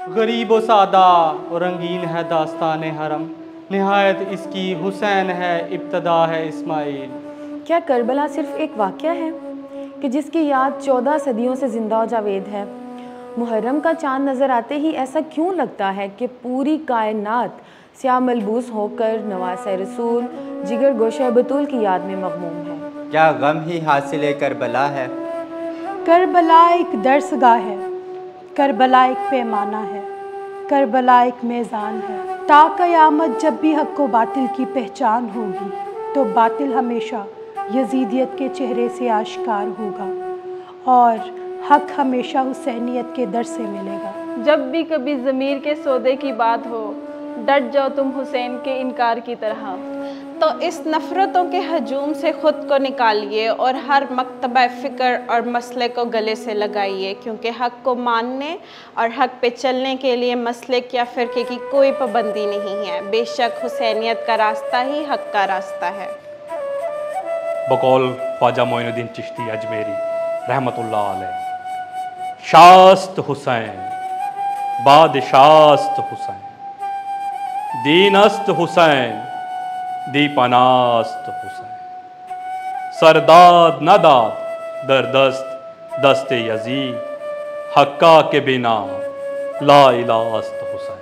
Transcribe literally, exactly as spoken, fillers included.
गरीब व सादा और रंगीन है दास्तान हरम, निहायत इसकी हुसैन है इब्तदा है इस्माइल। क्या करबला सिर्फ एक वाक़या है कि जिसकी याद चौदह सदियों से जिंदा और जावेद है? मुहर्रम का चांद नज़र आते ही ऐसा क्यों लगता है कि पूरी कायनात स्याह मलबूस होकर नवासे रसूल जिगर गोशे बतूल की याद में मगमूम है? क्या गम ही हासिल करबला है? करबला एक दर्सगाह है, करबला एक पैमाना है, करबला एक मेज़ान है। ता क़यामत जब भी हक़ व बातिल की पहचान होगी तो बातिल हमेशा यजीदियत के चेहरे से आश्कार होगा और हक़ हमेशा हुसैनियत के दर से मिलेगा। जब भी कभी ज़मीर के सौदे की बात हो, डट जाओ तुम हुसैन के इनकार की तरह। तो इस नफ़रतों के हजूम से ख़ुद को निकालिए और हर मकतबा फ़िक्र और मसले को गले से लगाइए, क्योंकि हक़ को मानने और हक़ पे चलने के लिए मसलक या फ़िरके की कोई पाबंदी नहीं है। बेशक हुसैनियत का रास्ता ही हक़ का रास्ता है। बकौल ख्वाजा मोइनुद्दीन चिश्ती अजमेरी रहमतुल्लाह अलैह, शास्त हुसैन बादशास्त हुसैन, दीनस्त हुसैन दीपनास्त हुसैन, सरदाद नदाद दरदस्त दस्ते यजीद, हक्का के बिना ला इलास्त हुसैन।